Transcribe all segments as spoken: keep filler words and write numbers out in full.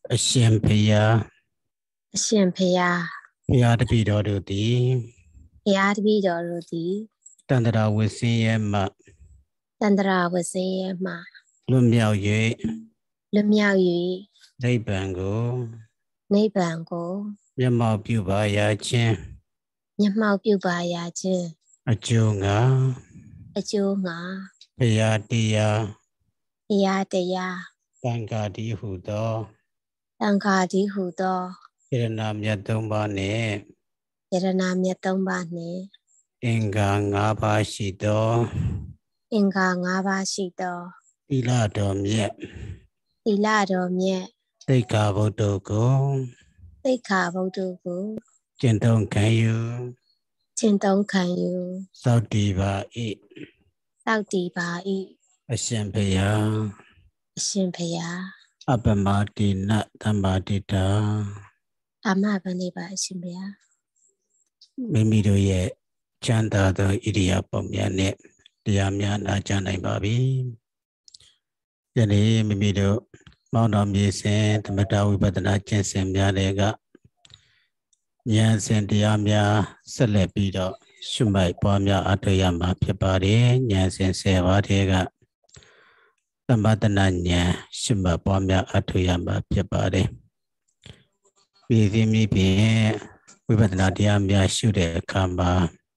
အရှင်ဖျားအရှင်ဖျားဖျားတပည့်တော်တို့သည်ဖျားတပည့်တော်တို့သည်တန္တရာဝဆင်းရဲမှတန္တရာဝဆင်းရဲမှလွတ်မြောက်၍လွတ်မြောက်၍နိဗ္ဗာန်ကိုနိဗ္ဗာန်ကိုမျက်မှောက်ပြုပါရခြင်းမျက်မှောက်ပြုပါရခြင်းအကျိုးငါအကျိုးငါဖျားတရားဖျားတရားတန်ခါတိဟုသောတန်ခါတိဟုသောယရဏမြတ်သုံးပါးနှင့်ယရဏမြတ်သုံးပါးနှင့်အင်္ဂါငါးပါးရှိသောအင်္ဂါငါးပါးရှိသောသီလတော်မြတ်သီလတော်မြတ်သိက္ခာပုဒ်တို့ကိုသိက္ခာပုဒ်တို့ကိုကျင့်သုံးခံယူကျင့်သုံးခံယူစောင့်တည်ပါ၏စောင့်တည်ပါ၏အရှင်ဖျားအရှင်ဖျားအပမတိနသမ္ပါတိတာအာမဘနေပါအရှင်ဖျားမိမိတို့ရဲ့ချမ်းသာသောဣရိယာပုများနဲ့တရားများနာကြားနိုင်ပါပြီယနေ့မိမိတို့မောင်တော်မြေစဉ်သမထဝိပဿနာကျင့်စဉ်များတွေကဉာဏ်စဉ်တရားများဆက်လက်ပြီးတော့ရှုမှတ်ပွားများအထောက်ရမှာဖြစ်ပါတယ်ဉာဏ်စဉ်ဆယ်ပါးတည်းကသမထနာဉာဏ်ရှုမှတ်ပွားများအထောက်ရမှာဖြစ်ပါတယ်ပြည်စည်းမိဖြင့်ဝိပဿနာတရားများရှုတဲ့အခါမှာ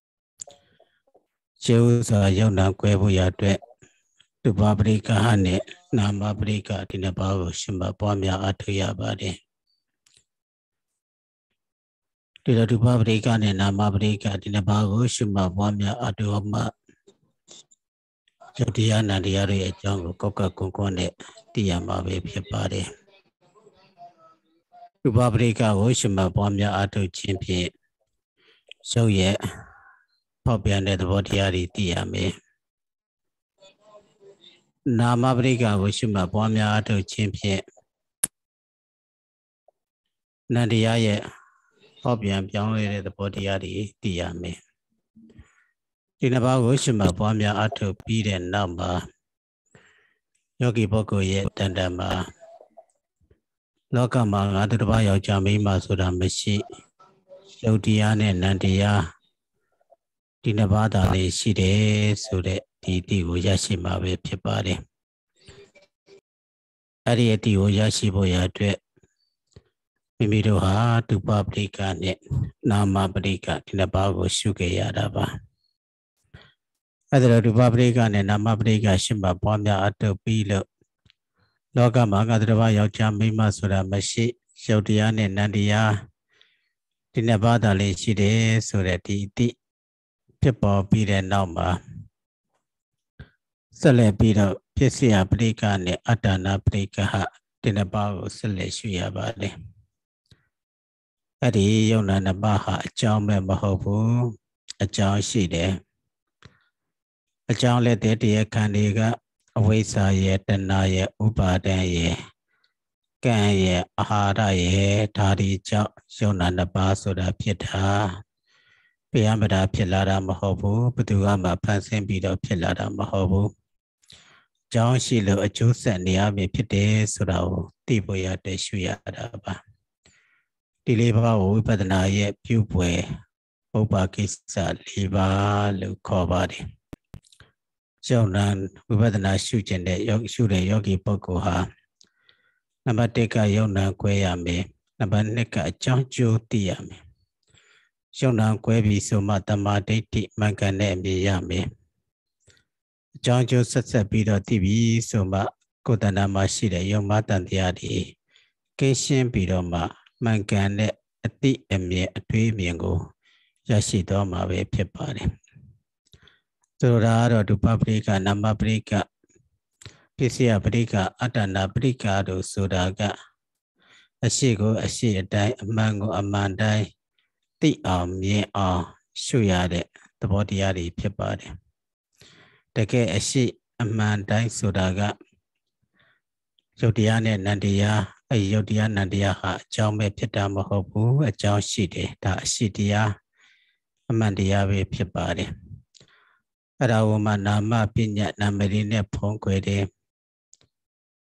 ရှေးဥစွာယုံနာကွဲဖို့ရအတွက်ဒုပါပရိက္ခနဲ့နာမပရိက္ခဒီနှစ်ပါးကိုရှုမှတ်ပွားများအထောက်ရပါတယ်ဒီလိုဒုပါပရိက္ခနဲ့နာမပရိက္ခဒီနှစ်ပါးကိုရှုမှတ်ပွားများအထောက်မှယုတ်တရားနာတရားတွေအကြောင်းကိုကောက်ကကွန်ကွန်နဲ့သိရမှာပဲဖြစ်ပါတယ်ရူပပရိက္ခကိုရှုမှတ်ပွားများအထောက်ခြင်းဖြင့်ရုပ်ရဲ့ဖောက်ပြန်တဲ့သဘောတရားတွေသိရမယ်နာမပရိက္ခကိုရှုမှတ်ပွားများအထောက်ခြင်းဖြင့်နန္တရားရဲ့ဖောက်ပြန်ပြောင်းလဲတဲ့သဘောတရားတွေသိရမယ်ဒီနှစ်ပါးကိုရှုမှတ်ပွားများအထောက်ပြီးတဲ့နောက်မှာယောဂီပုဂ္ဂိုလ်ရဲ့တဏ္ဍာမှာလောကမှာငါတို့တစ်ပါးယောက်ျားမိန်းမဆိုတာမရှိရုပ်တရားနဲ့နံတရားဒီနှစ်ပါးသာလေးရှိတယ်ဆိုတဲ့ဒီအတိကိုရရှိမှာပဲဖြစ်ပါတယ်အဲ့ဒီအတိကိုရရှိဖို့ရအတွက်မိမိတို့ဟာဒုပပရိက္ခနဲ့နာမပရိက္ခဒီနှစ်ပါးကိုရှုခဲ့ရတာပါအဲ့ဒါဒုပပရိက္ခနဲ့နာမပရိက္ခရှုမှတ်ပွားများအထောက်ပြီးလို့လောကမှာငါတို့တစ်ပါးယောက်ျားမိန်းမဆိုတာမရှိရုပ်တရားနဲ့နံတရားဒီနှစ်ပါးသာလေးရှိတယ်ဆိုတဲ့ဒီအတိဖြစ်ပေါ်ပြီးတဲ့နောက်မှာဆက်လက်ပြီးတော့ဖြစ်เสียပရိက္ခနဲ့အတ္တနာပရိက္ခဒီနှစ်ပါးကိုဆက်လက်ရှုရပါတယ်အဲ့ဒီယုံနာနှစ်ပါးဟာအကြောင်းပဲမဟုတ်ဘူးအကြောင်းရှိတယ်အကြောင်းလက်တဲ့တရားခံတွေကအဝိဇ္ဇာရဲ့တဏှာရဲ့ဥပါဒံရဲ့ကံရဲ့အာဟာရရဲ့ဓာတိကြောင့်ယုံနာနှစ်ပါးဆိုတာဖြစ်တာဘယ်မှာတာဖြစ်လာတာမဟုတ်ဘူးဘယ်သူမှဖန်ဆင်းပြီးတော့ဖြစ်လာတာမဟုတ်ဘူးအကြောင်းရှိလို့အကျိုးဆက်နေရမည်ဖြစ်တယ်ဆိုတာကိုသိဖို့ရတဲ့ရှုရတာပါဒီလေးပါးကိုဝိပဿနာရဲ့ပြုပွဲဥပ္ပါကိစ္စလေးပါးလို့ခေါ်ပါတယ်ယုံနာဝိပဿနာရှုကျင်တဲ့ယောဂရှုတဲ့ယောဂီပုဂ္ဂိုလ်ဟာနံပါတ်တစ်ကယုံနာကွဲရမယ်နံပါတ်နှစ်ကအကြောင်းကျိုးသိရမယ်ယုံနာကွဲပြီးဆိုမှတမာဒိဋ္ဌိမှန်ကန်တဲ့အမြင်ရမယ်အကြောင်းကျိုးဆက်ဆက်ပြီးတော့သိပြီးဆိုမှကိုယ်တဏ္ဍာမှာရှိတဲ့ယုံမတန်တရားတွေကင်းရှင်းပြီးတော့မှမှန်ကန်တဲ့အတိအမြင်အတွေးအမြင်ကိုရရှိတော့မှာပဲဖြစ်ပါတယ်ဆိုတော့တော့ဒုပပရိက္ခနာမပရိက္ခပစ္စယပရိက္ခအတ္တနာပရိက္ခတို့ဆိုတာကအရှိကိုအရှိအတိုင်းအမှန်ကိုအမှန်တိုင်းသိအောင်မြင်အောင်ရှုရတဲ့သဘောတရားတွေဖြစ်ပါတယ်တကယ်အရှိအမှန်တိုင်းဆိုတာကယုတ်တရားနဲ့နံတရားအဲယုတ်တရားနံတရားဟာအကြောင်းပဲဖြစ်တာမဟုတ်ဘူးအကြောင်းရှိတယ်ဒါအရှိတရားအမှန်တရားပဲဖြစ်ပါတယ်အဲ့ဒါဝမနာမပညာနာမရီနဲ့ဖုံးကွယ်တယ်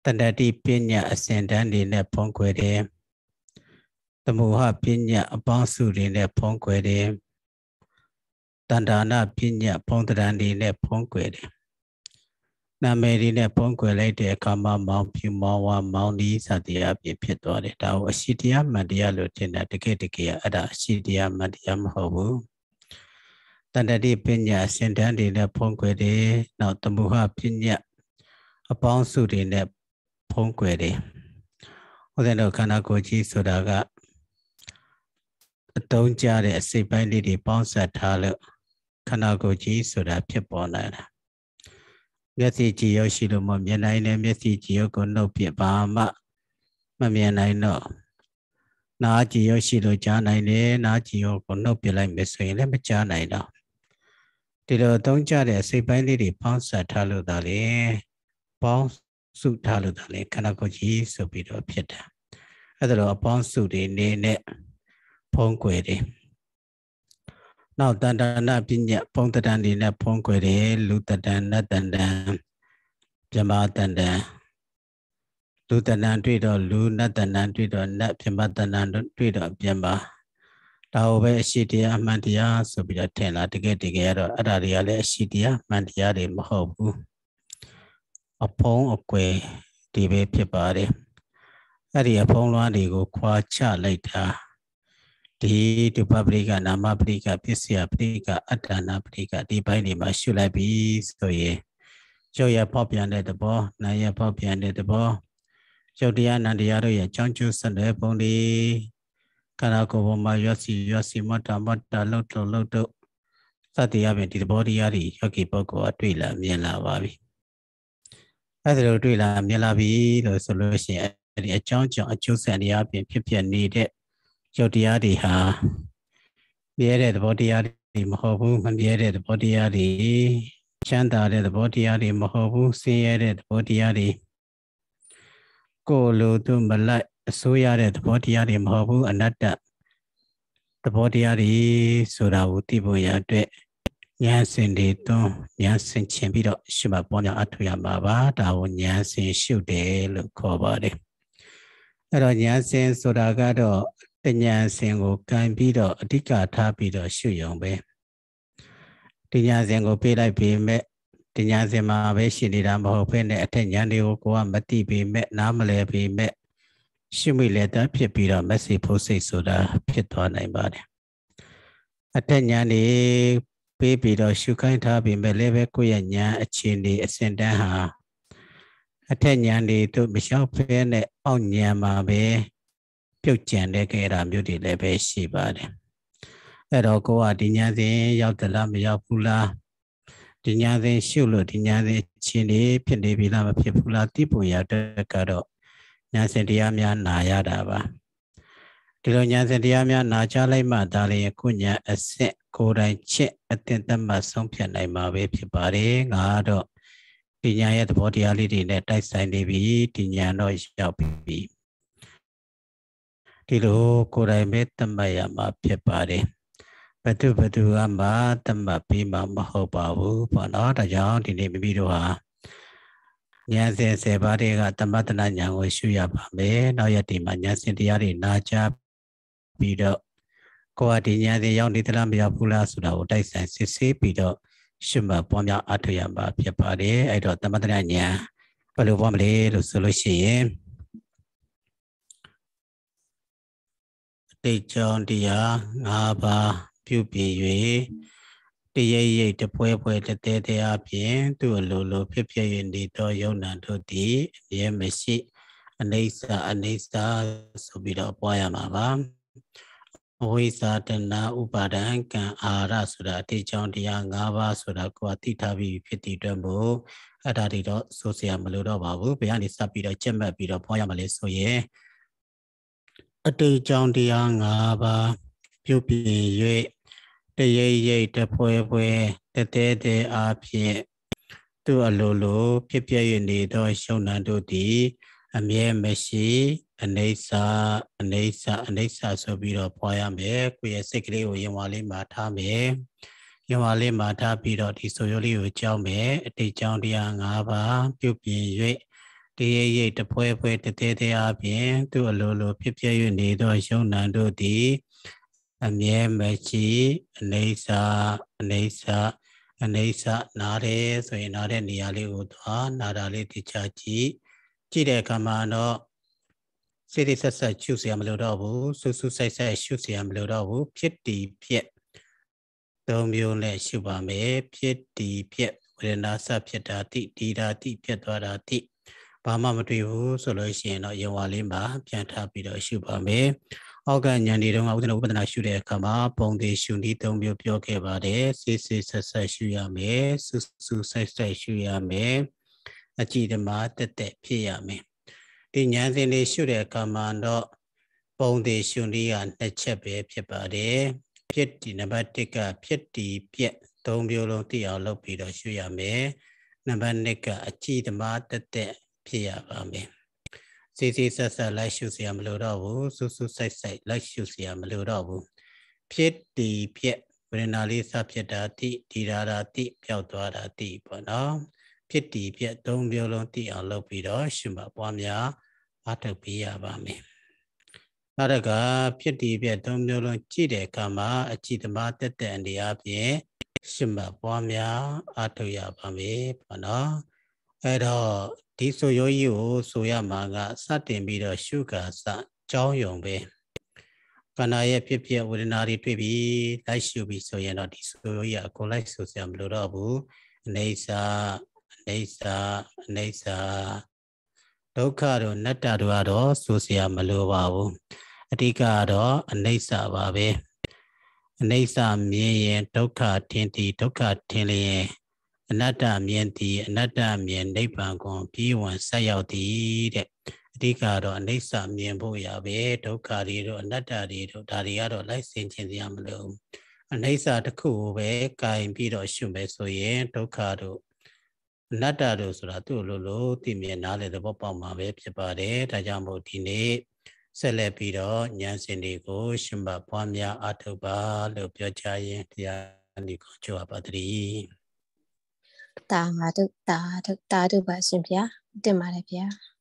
တဏ္ဍတိပညာအစဉ်တန်းတွေနဲ့ဖုံးကွယ်တယ်သမုဟပညာအပေါင်းစုတွေနဲ့ဖုံးကွယ်တယ်တဏ္ဍာနာပညာဖုံးတရံတွေနဲ့ဖုံးကွယ်တယ်နာမည်တွေနဲ့ဖုံးကွယ်လိုက်တဲ့အခါမှာမောင်ဖြူမောင်ဝါမောင်ဒီစသည်အပြင်ဖြစ်သွားတယ်ဒါကိုအရှိတရားမှန်တရားလို့ထင်တာတကယ်တကယ်အဲ့ဒါအရှိတရားမှန်တရားမဟုတ်ဘူးတဏ္ဍတိပညာအစဉ်တန်းတွေနဲ့ဖုံးကွယ်တယ်နောက်သမုဟပညာအပေါင်းစုတွေနဲ့ဖုံးကွယ်တယ်ဥဒ္ဒနောခန္ဓာကိုယ်ကြီးဆိုတာကအတုံးကြတဲ့အစိတ်ပိုင်းလေးတွေပေါင်းစပ်ထားလို့ခန္ဓာကိုယ်ကြီးဆိုတာဖြစ်ပေါ်လာတာမျက်စိကြည့်ရရှိလို့မမြင်နိုင်တဲ့မျက်စိကြည့်ရကိုနှုတ်ပြဘာမှမမြင်နိုင်တော့နားကြည့်ရရှိလို့ကြားနိုင်တယ်နားကြည့်ရကိုနှုတ်ပြလိုက်မယ်ဆိုရင်လည်းမကြားနိုင်တော့ဒီလိုအတုံးကြတဲ့အစိတ်ပိုင်းလေးတွေပေါင်းစပ်ထားလို့ဒါလေပေါင်းစုထားလို့ဒါလေခန္ဓာကိုယ်ကြီးဆိုပြီးတော့ဖြစ်တာအဲ့ဒါတော့အပေါင်းစုတွေနေနဲ့ဖုံးကွယ်တယ်နောက်တဏ္ဍာနာပညာဖုံးတရံတွေနဲ့ဖုံးကွယ်တယ်လူတတံနတ်တတံပြမတတံလူတတံတွေ့တော့လူနတ်တတံတွေ့တော့နတ်ပြမတတံတွေ့တော့ပြမဒါဟိုပဲအရှိတရားအမှန်တရားဆိုပြီးတော့ထင်လာတကယ်တကယ်တော့အဲ့ဒါတွေကလည်းအရှိတရားအမှန်တရားတွေမဟုတ်ဘူးအဖုံးအကွယ်ဒီပဲဖြစ်ပါတယ်အဲ့ဒီအဖုံးလွှမ်းတွေကိုခွာချလိုက်တာဒီဒုပပရိကနာမပရိကပစ္စယပရိကအတ္တနာပရိကဒီဘိုင်းတွေမှာရှုလိုက်ပြီးဆိုရင်ရုပ်ရဖောက်ပြန်တဲ့သဘောနာရဖောက်ပြန်တဲ့သဘောရုပ်တရားနာတရားတို့ရဲ့အကြောင်းကျိုးဆက်တဲ့ပုံတွေခန္ဓာကိုယ်ပေါ်မှာရွစီရွစီမတ္တမတ္တလှုပ်လှုပ်တို့စသည်အပြင်ဒီသဘောတရားတွေယောဂီပုဂ္ဂိုလ်အတွေ့လာမြင်လာပါပြီအဲ့ဒါလိုတွေ့လာမြင်လာပြီလို့ဆိုလို့ရှိရင်အဲ့ဒီအကြောင်းကြောင့်အကျိုးဆက်တရားအပြင်ဖြစ်ဖြစ်နေတဲ့ရုပ်တရားတွေဟာမြဲတဲ့သဘောတရားတွေမဟုတ်ဘူးမမြဲတဲ့သဘောတရားတွေချမ်းသာတဲ့သဘောတရားတွေမဟုတ်ဘူးဆင်းရဲတဲ့သဘောတရားတွေကိုယ်လိုသူမလိုက်အစိုးရတဲ့သဘောတရားတွေမဟုတ်ဘူးအနတ္တသဘောတရားတွေဆိုတာကိုသိဖို့ရတဲ့ဉာဏ်စင်တွေသွန်းဉာဏ်စင်ချင်ပြီးတော့ရှုမှတ်ပေါ်များအထောက်ရမှာပါဒါကိုဉာဏ်စင်ရှုတယ်လို့ခေါ်ပါတယ်အဲ့တော့ဉာဏ်စင်ဆိုတာကတော့တဉာဏ်စင်ကိုကန်ပြီးတော့အဓိကထားပြီးတော့ရှုရုံပဲဒီဉာဏ်စင်ကိုပေးလိုက်ပြီးမဲ့ဒီဉာဏ်စင်မှာပဲရှိနေတာမဟုတ်ဘဲနဲ့အထက်ဉာဏ်တွေကိုကိုယ်ကမသိပြီးမဲ့နားမလဲပြီးမဲ့ရှုမိလေတတ်ဖြစ်ပြီးတော့မက်ဆေ့ဖို့စိတ်ဆိုတာဖြစ်သွားနိုင်ပါတယ်အထက်ဉာဏ်တွေပေးပြီးတော့ရှုခိုင်းထားပြီးမဲ့လည်းပဲကိုယ့်ရဲ့ဉာဏ်အခြေအနေအစဉ်တန်းဟာအထက်ဉာဏ်တွေတို့မလျှောက်ဖဲနဲ့အောက်ဉာဏ်မှာပဲပြုတ်ကျန်တဲ့ကြတာမျိုးတွေလည်းပဲရှိပါတယ်အဲ့တော့ကိုကဒီဉာဏ်စဉ်ရောက်သလားမရောက်ဘူးလားဒီဉာဏ်စဉ်ရှုလို့ဒီဉာဏ်စဉ်အခြေအနေဖြစ်နေပြီလားမဖြစ်ဘူးလားသိဖို့ရတဲ့ကတော့ဉာဏ်စဉ်တရားများနာရတာပါဒီလိုဉာဏ်စဉ်တရားများနာချလိုက်မှဒါလည်းကိုဉာဏ်အစစ်ကိုယ်တိုင်ချက်အသင်တတ်မှဆုံးဖြတ်နိုင်မှာပဲဖြစ်ပါတယ်ငါတော့ဒီဉာဏ်ရဲ့သဘောတရားလေးတွေနဲ့တိုက်ဆိုင်နေပြီဒီဉာဏ်တော့ရောက်ပြီဒီလိုကိုယ်တိုင်ပဲသတ်မှတ်ရမှာဖြစ်ပါတယ်ဘသူဘသူကမှသတ်မှတ်ပြီးမှမဟုတ်ပါဘူးပေါ့နော်ဒါကြောင့်ဒီနေ့မိမိတို့ဟာဉာဏ်စဉ်ဆယ်ပါးတွေကသမထနာဉာဏ်ကိုရှုရပါမယ်နောက်ရက်ဒီမှာဉာဏ်စဉ်တရားတွေနာကြားပြီးတော့ကိုယ်ကဒီဉာဏ်စဉ်ရောက်နေသလားမရောက်ဘူးလားဆိုတာကိုတိုက်ဆိုင်စစ်ဆေးပြီးတော့ရှုမှတ်ပွားများအထောက်ရမှာဖြစ်ပါတယ်အဲ့တော့သမထနာဉာဏ်ဘယ်လိုပွားမလဲလို့ဆိုလို့ရှိရင်တိတ်ကြောင့်တရား၅ပါးပြုပြင်၍တရိပ်ရိပ်တပွဲပွဲတတဲတဲအပြင်သူ့အလိုလိုဖြစ်ဖြစ်၍နေသောယုံနာတို့သည်အမြဲမရှိအနိစ္စအနိစ္စဆိုပြီးတော့ပွားရမှာပါအဝိဇ္ဇာတဏှာဥပါဒံကံအာရဆိုတာတိတ်ကြောင့်တရား၅ပါးဆိုတာကိုယ်သိထားပြီးဖြစ်တည်အတွက်မို့အဲ့ဒါတွေတော့ဆိုစရာမလိုတော့ပါဘူးဘယ်ကနေစပြီးတော့ကြက်မှတ်ပြီးတော့ပွားရမှာလဲဆိုရင်အတိတ်ကြောင့်တရား၅ပါးပြုပြင်၍တရိပ်ရိပ်တဖွဲဖွဲတတဲတဲအားဖြင့်သူ့အလိုလိုဖြစ်ပြ၍နေသောရှုံနာတို့သည်အမြဲမရှိအနိစ္စအနိစ္စအနိစ္စဆိုပြီးတော့ပွားရမယ်ကိုယ့်ရဲ့စိတ်ကလေးကိုရင်ဝါလေးမှာထားမယ်ရင်ဝါလေးမှာထားပြီးတော့ဒီဆိုရိုးလေးကိုကြောက်မယ်အတိတ်ကြောင့်တရား၅ပါးပြုပြင်၍တေရိတ်တဖွဲဖွဲတသေးသေးအပြင်သူ့အလိုလိုဖြစ်ပြ၍နေသောယုံနံတို့သည်အမြဲမရှိအနေစာအနေစာအနေစာနားတယ်ဆိုရင်နားတဲ့နေရာလေးကိုသွားနာတာလေးတိချကြည့်ကြည့်တဲ့အခါမှာတော့စိတ်ဆက်ဆက်ရှုเสียမလို့တော့ဘူးဆူဆူဆိုင်ဆိုင်ရှုเสียမလို့တော့ဘူးဖြစ်တည်ဖြစ်သုံးမျိုးနဲ့ရှုပါမယ်ဖြစ်တည်ဖြစ်ဝေဒနာစဖြစ်တာတိဒီတာတိဖြစ်သွားတာတိဘာမှမတွေ့ဘူးဆိုလို့ရှိရင်တော့ယုံဝါလေးမှာပြန်ထားပြီးတော့ရှုပါမယ်။အောက်ကဉာဏ်ဒီတုန်းကဥဒနာဥပဒနာရှုတဲ့အခါမှာပုံသေးရှုနည်းသုံးမျိုးပြောခဲ့ပါတယ်။စစ်စစ်ဆက်ဆက်ရှုရမယ်။စူစူဆိုင်ဆိုင်ရှုရမယ်။အကြည့်ဓမ္မတက်တက်ဖြစ်ရမယ်။ဒီဉာဏ်စဉ်လေးရှုတဲ့အခါမှာတော့ပုံသေးရှုနည်းကနှစ်ချက်ပဲဖြစ်ပါတယ်။ဖြစ်ဒီနံပါတ်တစ်ကဖြစ်ဒီပြက်သုံးမျိုးလုံးသိအောင်လုပ်ပြီးတော့ရှုရမယ်။နံပါတ်နှစ်ကအကြည့်ဓမ္မတက်တက်ဖြစ်ရပါမယ်။စီစီဆက်ဆက်လိုက်ရှုเสียမလို့တော့ဘူးစူးစူးဆိုင်ဆိုင်လိုက်ရှုเสียမလို့တော့ဘူးဖြစ်တည်ဖြစ်ဝေဒနာလေးစဖြစ်တာတိဒီရာတာတိပျောက်သွားတာတိပေါ့နော်ဖြစ်တည်ဖြစ်သုံးမျိုးလုံးသိအောင်လုပ်ပြီးတော့ရှုမှတ်ပွားများအားထုတ်ပေးရပါမယ်။နောက်တစ်ခါဖြစ်တည်ဖြစ်သုံးမျိုးလုံးကြည့်တဲ့အခါမှာအကြည့်ဓမ္မတက်တဲ့အနေအချင်းရှုမှတ်ပွားများအားထုတ်ရပါမယ်ပေါ့နော်။အဲ့တော့ဒီဆိုယောကြီးကိုဆိုရမှာကစတင်ပြီးတော့ရှုခါစကြောင်းယုံပဲခန္ဓာရဲ့ဖြစ်ဖြစ်ဝေဒနာတွေတွေ့ပြီးလိုက်ရှုပြီးဆိုရင်တော့ဒီဆိုယောကြီးကအကုန်လိုက်ဆိုစရာမလိုတော့ဘူးအနေစာအနေစာအနေစာဒုက္ခတို့နတ္တတို့ကတော့ဆိုစရာမလိုပါဘူးအဓိကကတော့အနေစာပါပဲအနေစာမြင်ရင်ဒုက္ခထင်သည်ဒုက္ခထင်လျင်အနတ္တမြင်သည်အနတ္တမြင်နိဗ္ဗာန်ကိုပြီးဝင်ဆက်ရောက်သည်တဲ့အဓိကတော့အနိစ္စမြင်ဖို့ရပဲဒုက္ခတွေတို့အနတ္တတွေတို့ဒါတွေကတော့လိုက်ဆင်ခြင်စရာမလိုအနိစ္စတစ်ခုကိုပဲကင်ပြီးတော့ရှုမယ်ဆိုရင်ဒုက္ခတို့အနတ္တတို့ဆိုတာသူ့လိုလိုသိမြင်နားလည်သဘောပေါက်မှာပဲဖြစ်ပါတယ်ဒါကြောင့်မို့ဒီနေ့ဆက်လက်ပြီးတော့ဉာဏ်စဉ်တွေကိုရှုမှတ်ပွားများအားထုတ်ပါလို့ပြောချရင်တရားဒီကိုကြွပါတည်းတာဓုတာဓုတာဓုပါရှင်ဗျာတင်ပါတယ်ဗျာ